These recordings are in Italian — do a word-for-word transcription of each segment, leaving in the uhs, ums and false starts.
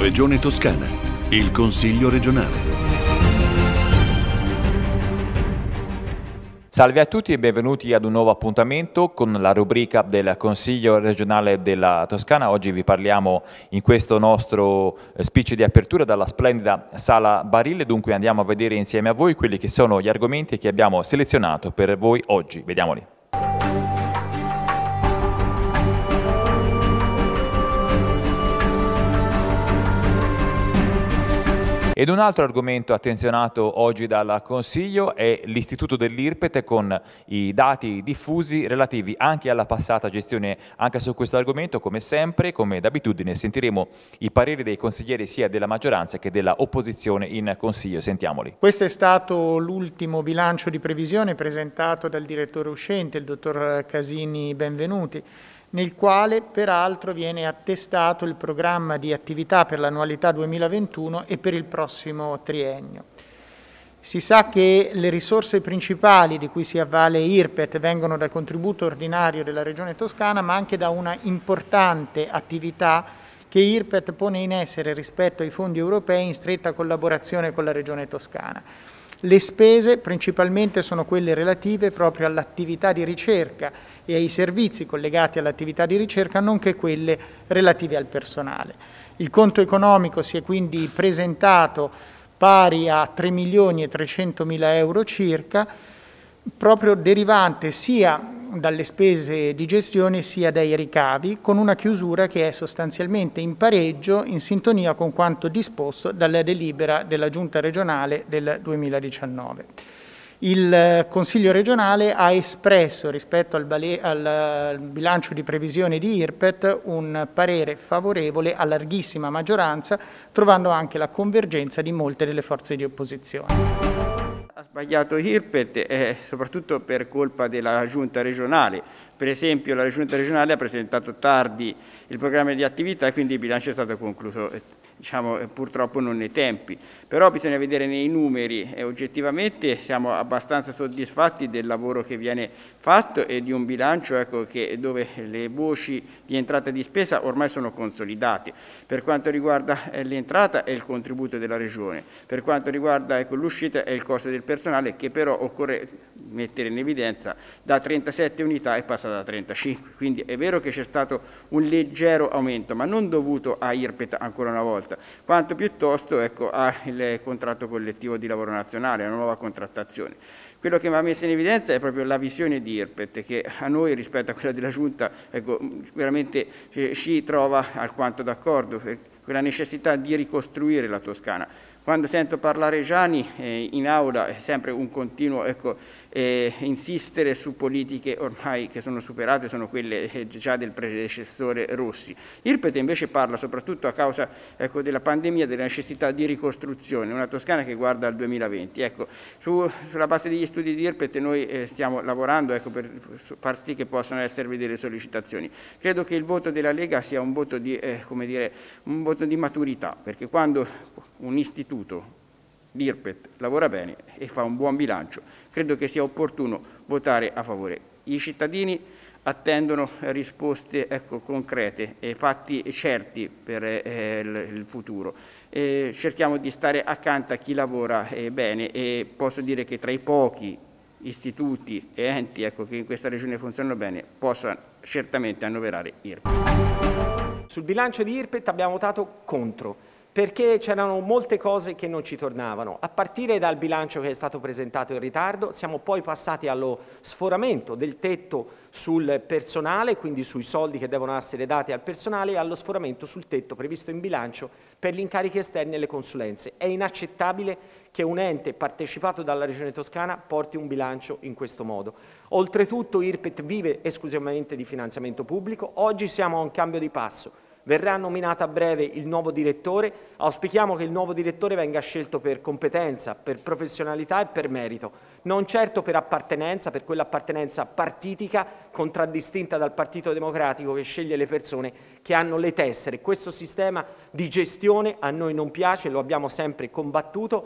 Regione Toscana, il Consiglio regionale. Salve a tutti e benvenuti ad un nuovo appuntamento con la rubrica del Consiglio regionale della Toscana. Oggi vi parliamo in questo nostro speech di apertura dalla splendida Sala Barile, dunque andiamo a vedere insieme a voi quelli che sono gli argomenti che abbiamo selezionato per voi oggi. Vediamoli. Ed un altro argomento attenzionato oggi dal Consiglio è l'istituto dell'I R P E T con i dati diffusi relativi anche alla passata gestione. Anche su questo argomento, come sempre, come d'abitudine, sentiremo i pareri dei consiglieri sia della maggioranza che della opposizione in Consiglio. Sentiamoli. Questo è stato l'ultimo bilancio di previsione presentato dal direttore uscente, il dottor Casini Benvenuti, nel quale peraltro viene attestato il programma di attività per l'annualità duemilaventuno e per il prossimo triennio. Si sa che le risorse principali di cui si avvale I R P E T vengono dal contributo ordinario della Regione Toscana, ma anche da una importante attività che I R P E T pone in essere rispetto ai fondi europei in stretta collaborazione con la Regione Toscana. Le spese principalmente sono quelle relative proprio all'attività di ricerca e ai servizi collegati all'attività di ricerca, nonché quelle relative al personale. Il conto economico si è quindi presentato pari a tre milioni e trecentomila euro circa, proprio derivante sia dalle spese di gestione sia dai ricavi, con una chiusura che è sostanzialmente in pareggio, in sintonia con quanto disposto dalla delibera della Giunta regionale del duemiladiciannove. Il Consiglio regionale ha espresso rispetto al, al bilancio di previsione di I R P E T un parere favorevole a larghissima maggioranza, trovando anche la convergenza di molte delle forze di opposizione. Ha sbagliato I R P E T eh, soprattutto per colpa della Giunta regionale. Per esempio la Giunta regionale ha presentato tardi il programma di attività e quindi il bilancio è stato concluso eh, diciamo, eh, purtroppo non nei tempi. Però bisogna vedere nei numeri e oggettivamente siamo abbastanza soddisfatti del lavoro che viene fatto e di un bilancio ecco, che, dove le voci di entrata e di spesa ormai sono consolidate. Per quanto riguarda eh, l'entrata è il contributo della Regione, per quanto riguarda ecco, l'uscita è il costo del personale che però occorre mettere in evidenza da trentasette unità è passata da trentacinque, quindi è vero che c'è stato un leggero aumento ma non dovuto a I R P E T ancora una volta, quanto piuttosto ecco, al contratto collettivo di lavoro nazionale, alla nuova contrattazione. Quello che mi ha messo in evidenza è proprio la visione di I R P E T che a noi rispetto a quella della Giunta ecco, veramente eh, ci trova alquanto d'accordo, quella necessità di ricostruire la Toscana. Quando sento parlare Gianni eh, in aula è sempre un continuo ecco, eh, insistere su politiche ormai che sono superate, sono quelle eh, già del predecessore Rossi. I R P E T invece parla soprattutto a causa ecco, della pandemia della necessità di ricostruzione, una Toscana che guarda al duemilaventi. Ecco, su, sulla base degli studi di I R P E T noi eh, stiamo lavorando ecco, per far sì che possano esservi delle sollecitazioni. Credo che il voto della Lega sia un voto di, eh, come dire, un voto di maturità, perché quando un istituto, l'I R P E T, lavora bene e fa un buon bilancio, credo che sia opportuno votare a favore. I cittadini attendono risposte ecco, concrete e fatti certi per eh, il, il futuro. E cerchiamo di stare accanto a chi lavora eh, bene e posso dire che tra i pochi istituti e enti ecco, che in questa regione funzionano bene possano certamente annoverare I R P E T. Sul bilancio di I R P E T abbiamo votato contro, perché c'erano molte cose che non ci tornavano. A partire dal bilancio che è stato presentato in ritardo, siamo poi passati allo sforamento del tetto sul personale, quindi sui soldi che devono essere dati al personale, e allo sforamento sul tetto previsto in bilancio per gli incarichi esterni e le consulenze. È inaccettabile che un ente partecipato dalla Regione Toscana porti un bilancio in questo modo. Oltretutto I R P E T vive esclusivamente di finanziamento pubblico, oggi siamo a un cambio di passo. Verrà nominato a breve il nuovo direttore, auspichiamo che il nuovo direttore venga scelto per competenza, per professionalità e per merito, non certo per appartenenza, per quell'appartenenza partitica contraddistinta dal Partito Democratico che sceglie le persone che hanno le tessere. Questo sistema di gestione a noi non piace, lo abbiamo sempre combattuto.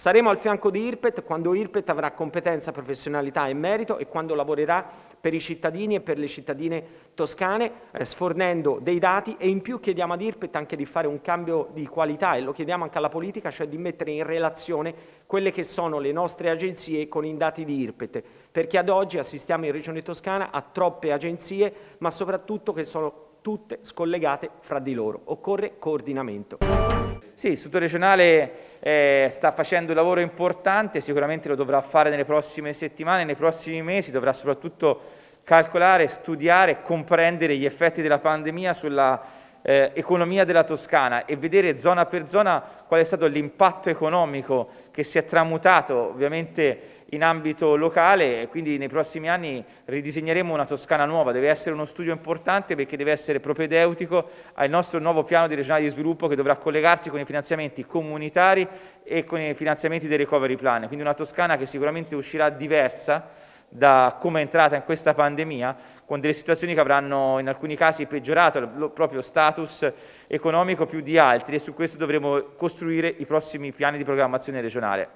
Saremo al fianco di I R P E T quando I R P E T avrà competenza, professionalità e merito e quando lavorerà per i cittadini e per le cittadine toscane, eh, sfornendo dei dati, e in più chiediamo ad I R P E T anche di fare un cambio di qualità, e lo chiediamo anche alla politica, cioè di mettere in relazione quelle che sono le nostre agenzie con i dati di I R P E T, perché ad oggi assistiamo in Regione Toscana a troppe agenzie, ma soprattutto che sono tutte scollegate fra di loro. Occorre coordinamento. Sì, l'Istituto regionale eh, sta facendo un lavoro importante, sicuramente lo dovrà fare nelle prossime settimane, nei prossimi mesi, dovrà soprattutto calcolare, studiare e comprendere gli effetti della pandemia sulla eh, economia della Toscana e vedere zona per zona qual è stato l'impatto economico che si è tramutato ovviamente in ambito locale, e quindi nei prossimi anni ridisegneremo una Toscana nuova. Deve essere uno studio importante perché deve essere propedeutico al nostro nuovo piano di regionale di sviluppo, che dovrà collegarsi con i finanziamenti comunitari e con i finanziamenti del recovery plan. Quindi una Toscana che sicuramente uscirà diversa da come è entrata in questa pandemia, con delle situazioni che avranno in alcuni casi peggiorato il proprio status economico più di altri, e su questo dovremo costruire i prossimi piani di programmazione regionale.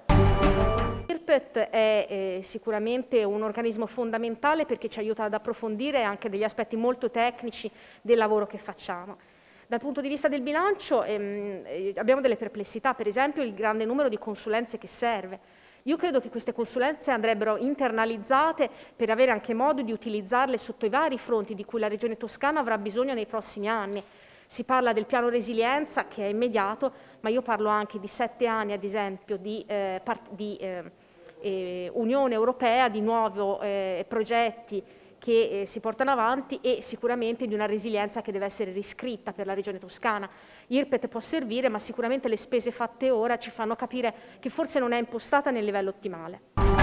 I R P E T è eh, sicuramente un organismo fondamentale perché ci aiuta ad approfondire anche degli aspetti molto tecnici del lavoro che facciamo. Dal punto di vista del bilancio ehm, eh, abbiamo delle perplessità, per esempio il grande numero di consulenze che serve. Io credo che queste consulenze andrebbero internalizzate per avere anche modo di utilizzarle sotto i vari fronti di cui la Regione Toscana avrà bisogno nei prossimi anni. Si parla del piano resilienza che è immediato, ma io parlo anche di sette anni, ad esempio, di, eh, di eh, eh, Unione Europea, di nuovi eh, progetti che eh, si portano avanti, e sicuramente di una resilienza che deve essere riscritta per la Regione Toscana. I R P E T può servire, ma sicuramente le spese fatte ora ci fanno capire che forse non è impostata nel livello ottimale.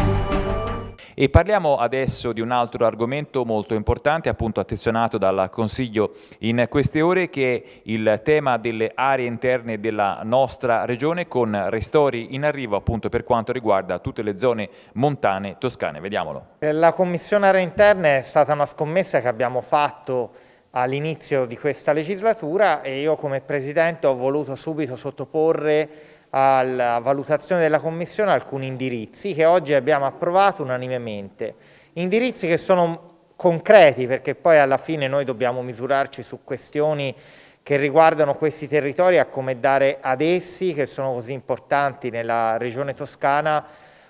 E parliamo adesso di un altro argomento molto importante, appunto attenzionato dal Consiglio in queste ore, che è il tema delle aree interne della nostra regione, con ristori in arrivo appunto per quanto riguarda tutte le zone montane toscane. Vediamolo. La Commissione Aree Interne è stata una scommessa che abbiamo fatto all'inizio di questa legislatura, e io come Presidente ho voluto subito sottoporre alla valutazione della Commissione alcuni indirizzi che oggi abbiamo approvato unanimemente. Indirizzi che sono concreti, perché poi alla fine noi dobbiamo misurarci su questioni che riguardano questi territori, a come dare ad essi, che sono così importanti nella Regione Toscana,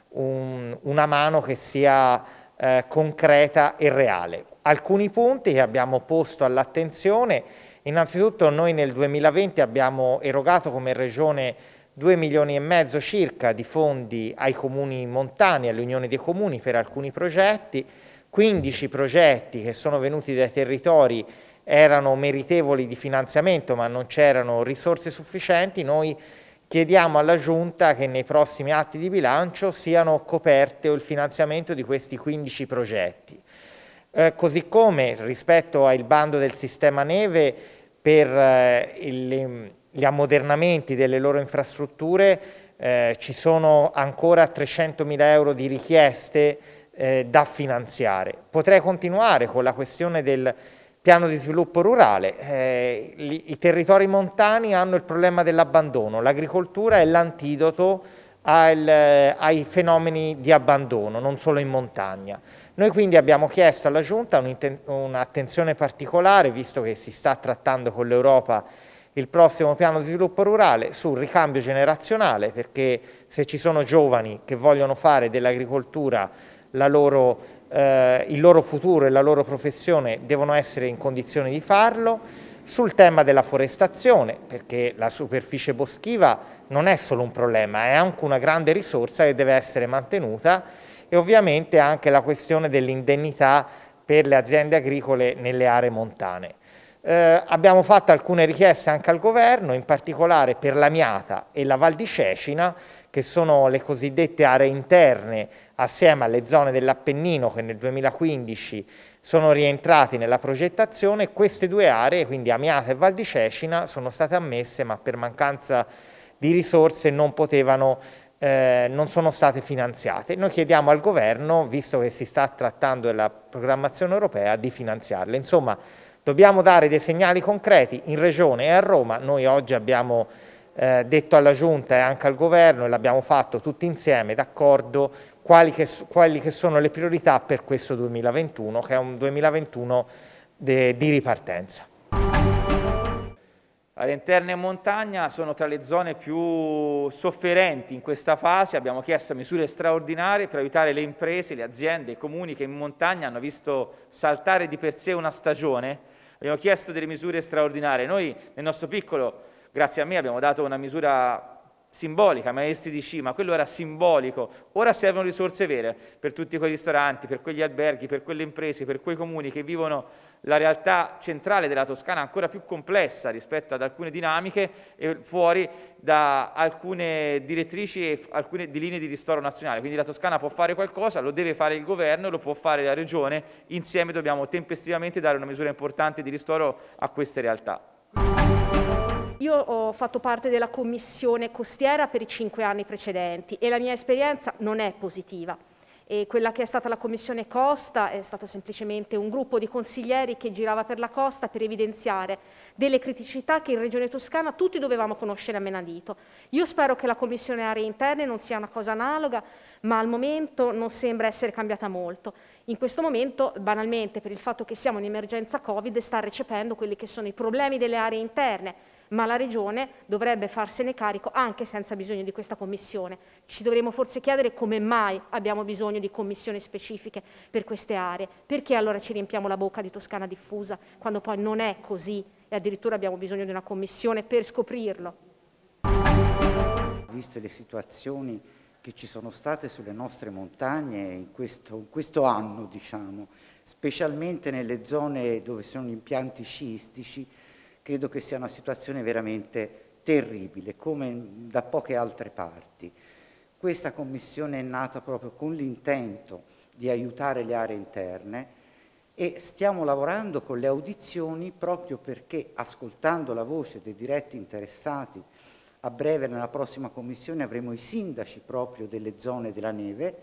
un, una mano che sia eh, concreta e reale. Alcuni punti che abbiamo posto all'attenzione: innanzitutto noi nel duemilaventi abbiamo erogato come Regione due milioni e mezzo circa di fondi ai comuni montani, alle unioni dei comuni per alcuni progetti. quindici progetti che sono venuti dai territori erano meritevoli di finanziamento, ma non c'erano risorse sufficienti. Noi chiediamo alla Giunta che nei prossimi atti di bilancio siano coperte il finanziamento di questi quindici progetti. Eh, così come rispetto al bando del sistema neve per eh, il, gli ammodernamenti delle loro infrastrutture, eh, ci sono ancora trecentomila euro di richieste eh, da finanziare. Potrei continuare con la questione del piano di sviluppo rurale. Eh, li, I territori montani hanno il problema dell'abbandono. L'agricoltura è l'antidoto al, eh, ai fenomeni di abbandono, non solo in montagna. Noi quindi abbiamo chiesto alla Giunta un'attenzione particolare, visto che si sta trattando con l'Europa il prossimo piano di sviluppo rurale, sul ricambio generazionale, perché se ci sono giovani che vogliono fare dell'agricoltura la loro, eh, il loro futuro e la loro professione, devono essere in condizioni di farlo. Sul tema della forestazione, perché la superficie boschiva non è solo un problema, è anche una grande risorsa che deve essere mantenuta, e ovviamente anche la questione dell'indennità per le aziende agricole nelle aree montane. Eh, abbiamo fatto alcune richieste anche al governo, in particolare per l'Amiata e la Val di Cecina, che sono le cosiddette aree interne assieme alle zone dell'Appennino che nel duemilaquindici sono rientrati nella progettazione. Queste due aree, quindi Amiata e Val di Cecina, sono state ammesse, ma per mancanza di risorse non potevano Eh, non sono state finanziate. Noi chiediamo al governo, visto che si sta trattando della programmazione europea, di finanziarle. Insomma, dobbiamo dare dei segnali concreti in Regione e a Roma. Noi oggi abbiamo eh, detto alla Giunta e anche al Governo, e l'abbiamo fatto tutti insieme, d'accordo, quali che, quali che sono le priorità per questo duemilaventuno, che è un duemilaventuno de, di ripartenza. Aree interne e montagna sono tra le zone più sofferenti in questa fase. Abbiamo chiesto misure straordinarie per aiutare le imprese, le aziende, i comuni che in montagna hanno visto saltare di per sé una stagione. Abbiamo chiesto delle misure straordinarie. Noi nel nostro piccolo, grazie a me, abbiamo dato una misura simbolica, maestri di sci, ma quello era simbolico. Ora servono risorse vere per tutti quei ristoranti, per quegli alberghi, per quelle imprese, per quei comuni che vivono la realtà centrale della Toscana ancora più complessa rispetto ad alcune dinamiche e fuori da alcune direttrici e alcune di linee di ristoro nazionale. Quindi la Toscana può fare qualcosa, lo deve fare il governo, lo può fare la regione, insieme dobbiamo tempestivamente dare una misura importante di ristoro a queste realtà. Io ho fatto parte della commissione costiera per i cinque anni precedenti e la mia esperienza non è positiva. E quella che è stata la commissione Costa è stato semplicemente un gruppo di consiglieri che girava per la costa per evidenziare delle criticità che in Regione Toscana tutti dovevamo conoscere a menadito. Io spero che la commissione aree interne non sia una cosa analoga, ma al momento non sembra essere cambiata molto. In questo momento, banalmente, per il fatto che siamo in emergenza Covid, sta recependo quelli che sono i problemi delle aree interne, ma la Regione dovrebbe farsene carico anche senza bisogno di questa commissione. Ci dovremmo forse chiedere come mai abbiamo bisogno di commissioni specifiche per queste aree, perché allora ci riempiamo la bocca di Toscana diffusa, quando poi non è così e addirittura abbiamo bisogno di una commissione per scoprirlo. Viste le situazioni che ci sono state sulle nostre montagne in questo, in questo anno, diciamo, specialmente nelle zone dove sono impianti sciistici, credo che sia una situazione veramente terribile, come da poche altre parti. Questa commissione è nata proprio con l'intento di aiutare le aree interne e stiamo lavorando con le audizioni proprio perché, ascoltando la voce dei diretti interessati, a breve nella prossima commissione avremo i sindaci proprio delle zone della neve,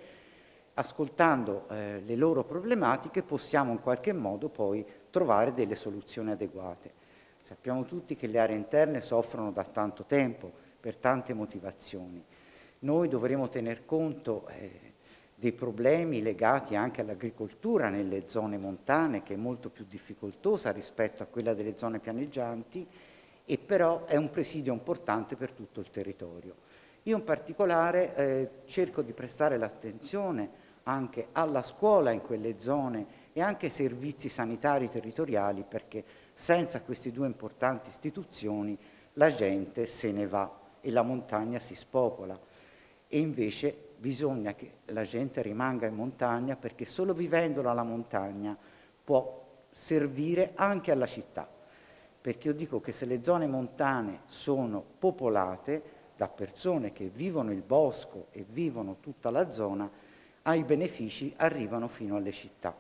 ascoltando eh, le loro problematiche possiamo in qualche modo poi trovare delle soluzioni adeguate. Sappiamo tutti che le aree interne soffrono da tanto tempo, per tante motivazioni. Noi dovremo tener conto eh, dei problemi legati anche all'agricoltura nelle zone montane, che è molto più difficoltosa rispetto a quella delle zone pianeggianti, e però è un presidio importante per tutto il territorio. Io in particolare eh, cerco di prestare l'attenzione anche alla scuola in quelle zone e anche ai servizi sanitari territoriali, perché senza queste due importanti istituzioni la gente se ne va e la montagna si spopola. E invece bisogna che la gente rimanga in montagna, perché solo vivendola la montagna può servire anche alla città. Perché io dico che se le zone montane sono popolate da persone che vivono il bosco e vivono tutta la zona, ai benefici arrivano fino alle città.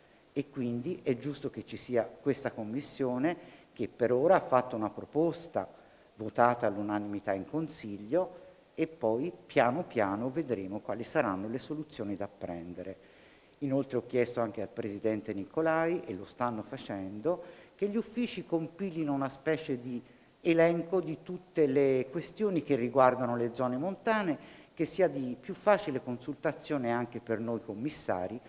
E quindi è giusto che ci sia questa commissione che per ora ha fatto una proposta votata all'unanimità in Consiglio e poi piano piano vedremo quali saranno le soluzioni da prendere. Inoltre ho chiesto anche al Presidente Nicolai, e lo stanno facendo, che gli uffici compilino una specie di elenco di tutte le questioni che riguardano le zone montane, che sia di più facile consultazione anche per noi commissari.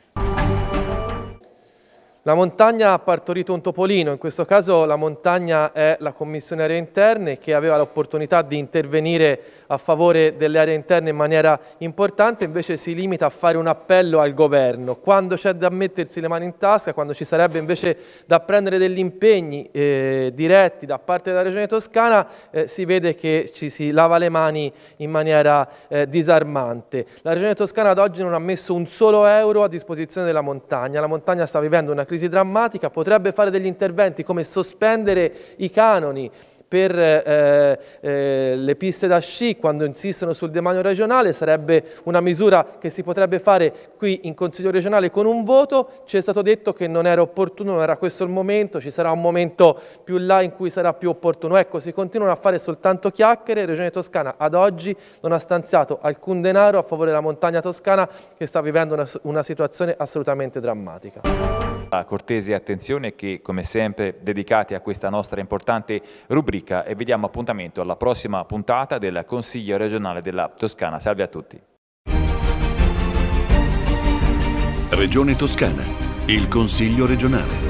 La montagna ha partorito un topolino, in questo caso la montagna è la Commissione Aree Interne che aveva l'opportunità di intervenire a favore delle aree interne in maniera importante, invece si limita a fare un appello al governo. Quando c'è da mettersi le mani in tasca, quando ci sarebbe invece da prendere degli impegni eh, diretti da parte della Regione Toscana, eh, si vede che ci si lava le mani in maniera eh, disarmante. La Regione Toscana ad oggi non ha messo un solo euro a disposizione della montagna, la montagna sta vivendo una crisi drammatica, potrebbe fare degli interventi come sospendere i canoni per eh, eh, le piste da sci quando insistono sul demanio regionale, sarebbe una misura che si potrebbe fare qui in Consiglio regionale con un voto. Ci è stato detto che non era opportuno, non era questo il momento, ci sarà un momento più là in cui sarà più opportuno. Ecco, si continuano a fare soltanto chiacchiere. Regione Toscana ad oggi non ha stanziato alcun denaro a favore della montagna toscana che sta vivendo una, una situazione assolutamente drammatica. La cortese attenzione che, come sempre, dedicati a questa nostra importante rubrica Lodovica e vi diamo appuntamento alla prossima puntata del Consiglio regionale della Toscana. Salve a tutti. Regione Toscana, il Consiglio regionale.